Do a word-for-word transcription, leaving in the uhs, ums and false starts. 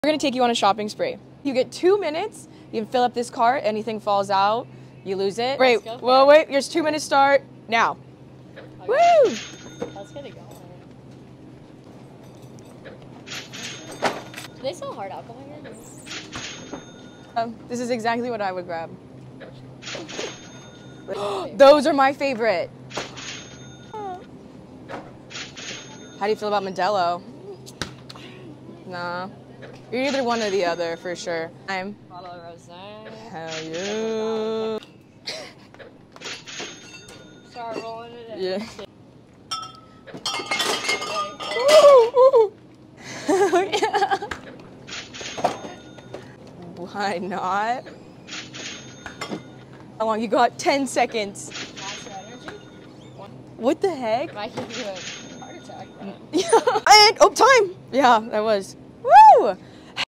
We're gonna take you on a shopping spree. You get two minutes, you can fill up this cart, anything falls out, you lose it. Wait, well wait, here's two minutes start, now. Okay. Woo! Let's get it going. Do they sell hard alcohol here? Um, this is exactly what I would grab. Those are my favorite. How do you feel about Modelo? Nah. You're either one or the other, for sure. I'm. Bottle of rosé. Hell yeah. Start rolling it in. Yeah. Ooh, ooh. Yeah. Why not? How long? You got ten seconds. Max your energy. One. What the heck? Might give you a heart attack. Yeah. And, oh, time. Yeah, that was. Woo!